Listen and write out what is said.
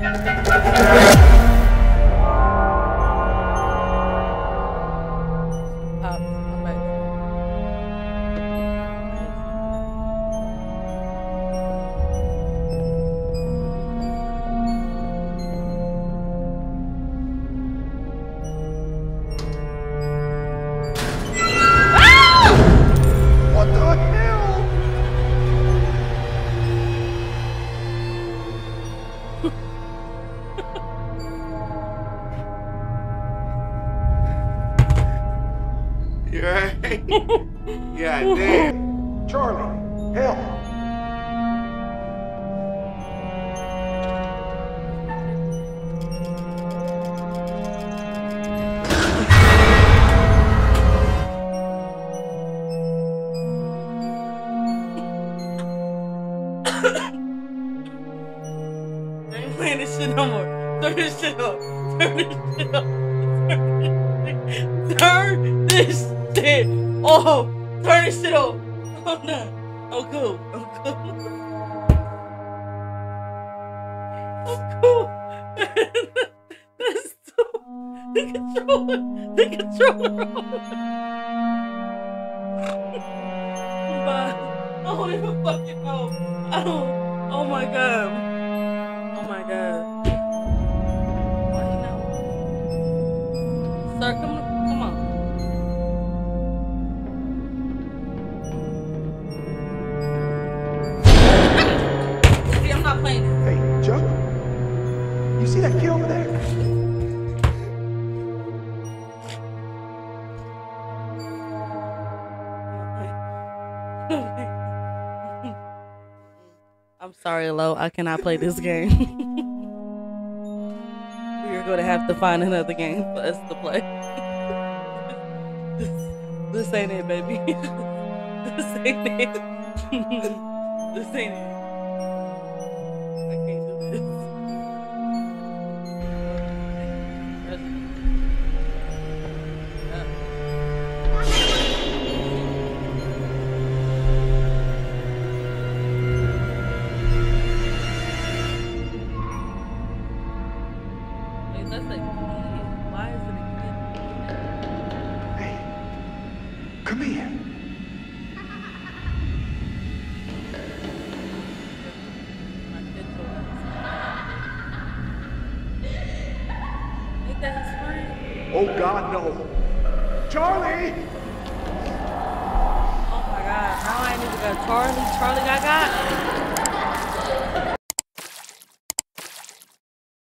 Yeah, damn. Charlie, help. I ain't playing this shit no more. Turn this shit up. Turn this shit up. Turn this shit off. Turn this shit off. I'm done. I'm cool. I'm cool. I'm cool. That's too. The controller. The controller. Bye. I don't even fucking know. I don't. Oh my god. Oh my god. Why you not? Sir, come on. See, I'm not playing this. Hey, Joe. You see that kid over there? I'm sorry, Lo. I cannot play this game. We're going to have to find another game for us to play. This ain't it, baby. This ain't it. This ain't it. I can't do this. That's a kid. Why is it a kid? Hey, come here. Ain't that his friend? Oh, God, no. Charlie! Oh my god. Now I ain't even got Charlie. Charlie got.